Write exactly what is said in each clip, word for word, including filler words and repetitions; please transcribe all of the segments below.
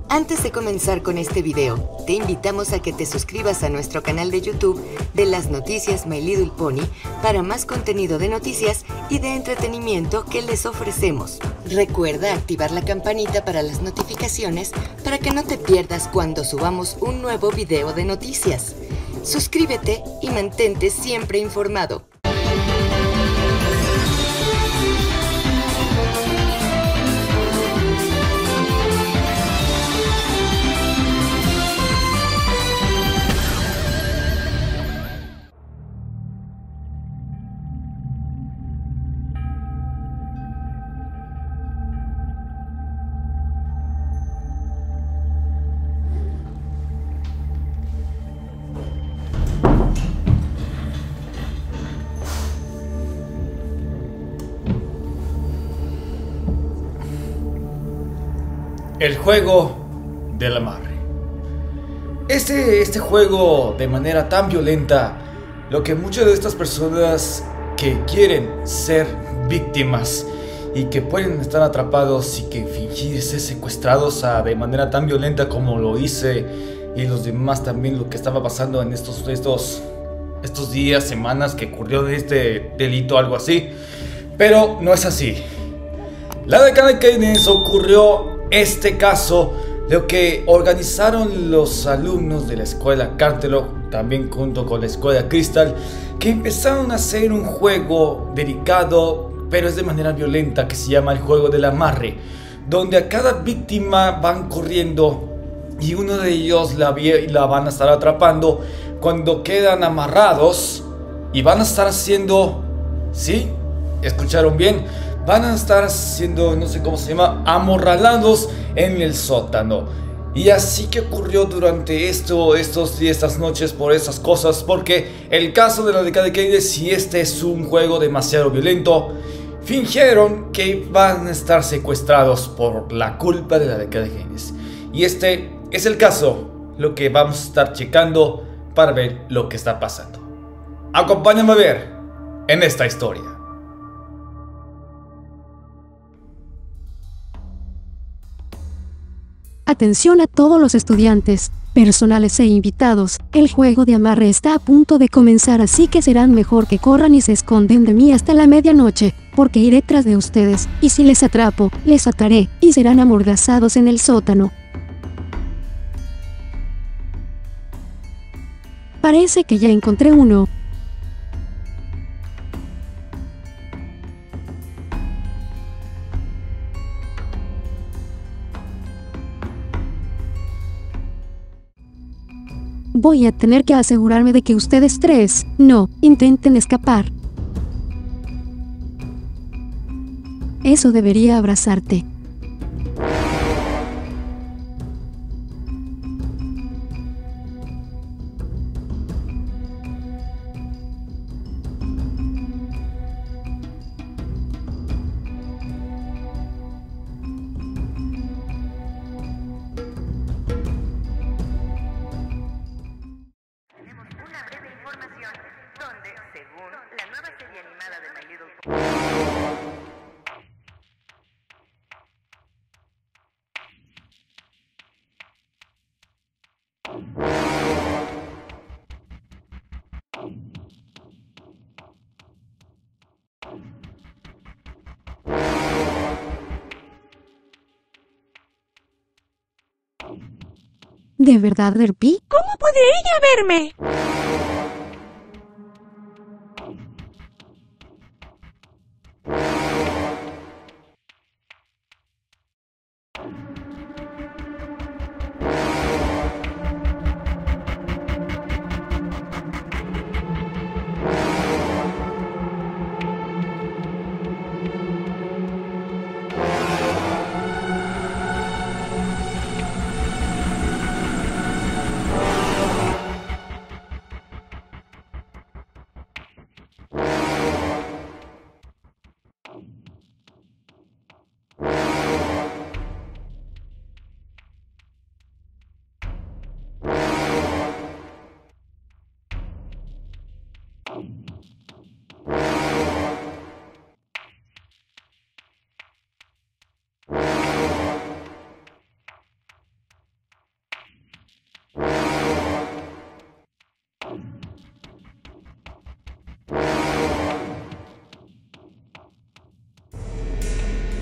Antes de comenzar con este video, te invitamos a que te suscribas a nuestro canal de YouTube de las noticias My Little Pony para más contenido de noticias y de entretenimiento que les ofrecemos. Recuerda activar la campanita para las notificaciones para que no te pierdas cuando subamos un nuevo video de noticias. Suscríbete y mantente siempre informado. El juego del amarre. Este, este juego de manera tan violenta, lo que muchas de estas personas que quieren ser víctimas y que pueden estar atrapados y que fingir ser secuestrados a, de manera tan violenta como lo hice y los demás también, lo que estaba pasando en estos, estos, estos días, semanas que ocurrió de este delito, algo así. Pero no es así. La década de Keynes ocurrió este caso, lo que organizaron los alumnos de la escuela Canterlot, también junto con la escuela Crystal, que empezaron a hacer un juego dedicado, pero es de manera violenta, que se llama el juego del amarre, donde a cada víctima van corriendo y uno de ellos la, la van a estar atrapando cuando quedan amarrados y van a estar haciendo, ¿sí? ¿Escucharon bien? Van a estar siendo, no sé cómo se llama, amorralados en el sótano. Y así que ocurrió durante esto, estos días, estas noches, por esas cosas. Porque el caso de la década de Keynes, si este es un juego demasiado violento, fingieron que van a estar secuestrados por la culpa de la década de Keynes. Y este es el caso, lo que vamos a estar checando para ver lo que está pasando. Acompáñame a ver en esta historia. Atención a todos los estudiantes, personales e invitados, el juego de amarre está a punto de comenzar, así que serán mejor que corran y se esconden de mí hasta la medianoche, porque iré tras de ustedes, y si les atrapo, les ataré, y serán amordazados en el sótano. Parece que ya encontré uno. Voy a tener que asegurarme de que ustedes tres no intenten escapar. Eso debería abrazarte. ¿De verdad, Derpy? ¿Cómo puede ella verme?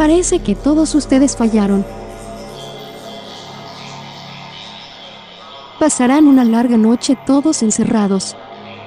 Parece que todos ustedes fallaron. Pasarán una larga noche todos encerrados.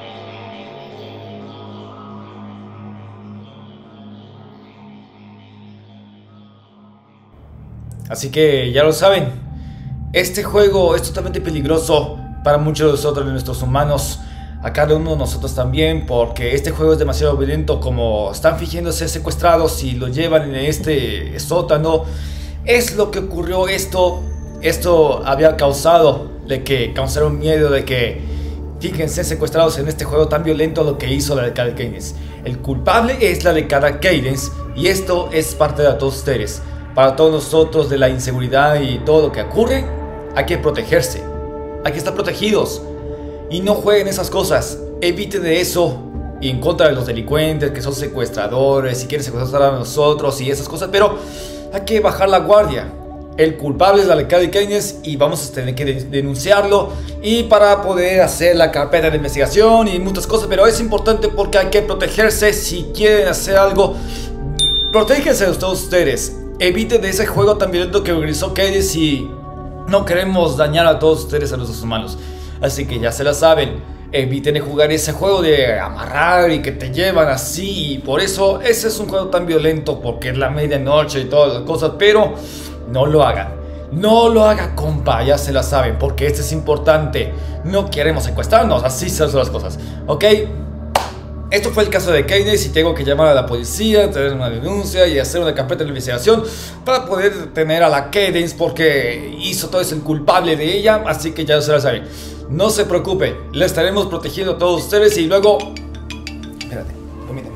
Así que ya lo saben, este juego es totalmente peligroso para muchos de nosotros, de nuestros humanos, a cada uno de nosotros también, porque este juego es demasiado violento. Como están fingiendo ser secuestrados y lo llevan en este sótano, es lo que ocurrió. Esto, esto había causado de que causaron miedo de que fíjense secuestrados en este juego tan violento, lo que hizo la de Cara Cadence. El culpable es la de Cara Cadence, y esto es parte de todos ustedes. Para todos nosotros, de la inseguridad y todo lo que ocurre, hay que protegerse, hay que estar protegidos y no jueguen esas cosas. Eviten de eso, y en contra de los delincuentes que son secuestradores y quieren secuestrar a nosotros y esas cosas, pero hay que bajar la guardia. El culpable es la de Cara Cadence y vamos a tener que denunciarlo, y para poder hacer la carpeta de investigación y muchas cosas, pero es importante porque hay que protegerse. Si quieren hacer algo, protéjense de todos ustedes. Eviten de ese juego tan violento que organizó Cadence, y no queremos dañar a todos ustedes, a nuestros humanos. Así que ya se la saben, eviten de jugar ese juego de amarrar y que te llevan así. Y por eso ese es un juego tan violento, porque es la medianoche y todas las cosas. Pero no lo hagan, no lo hagan, compa, ya se la saben, porque este es importante. No queremos secuestrarnos, así son las cosas, ¿ok? Esto fue el caso de Cadence, y tengo que llamar a la policía, tener una denuncia y hacer una carpeta de investigación para poder detener a la Cadence, porque hizo todo eso, el culpable de ella. Así que ya se la saben, no se preocupen, le estaremos protegiendo a todos ustedes. Y luego... Espérate, permíteme.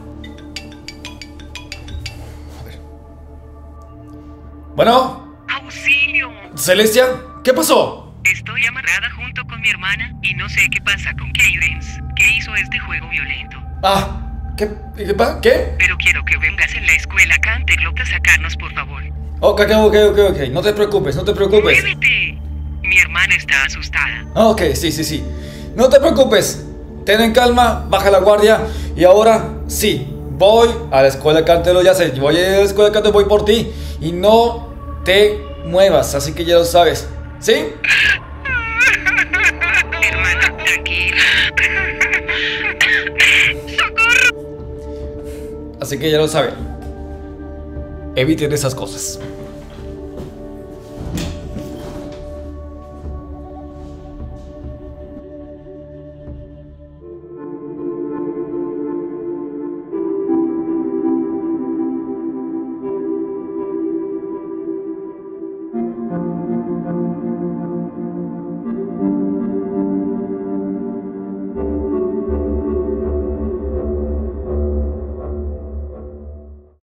A ver. Bueno. ¡Auxilio! Celestia, ¿qué pasó? Estoy amarrada junto con mi hermana y no sé qué pasa con Cadence, que hizo este juego violento. Ah, ¿qué? ¿Qué? ¿Qué? Pero quiero que vengas en la escuela Canterlot a sacarnos, por favor. Ok, ok, ok, ok, no te preocupes, no te preocupes. ¡Muévete! Mi hermana está asustada. Ok, sí, sí, sí. No te preocupes, ten en calma, baja la guardia. Y ahora, sí, voy a la escuela Canterlot, ya sé, voy a la escuela Canterlot, voy por ti. Y no te muevas, así que ya lo sabes, ¿sí? Hermana, tranquila. ¡Socorro! Así que ya lo saben, eviten esas cosas.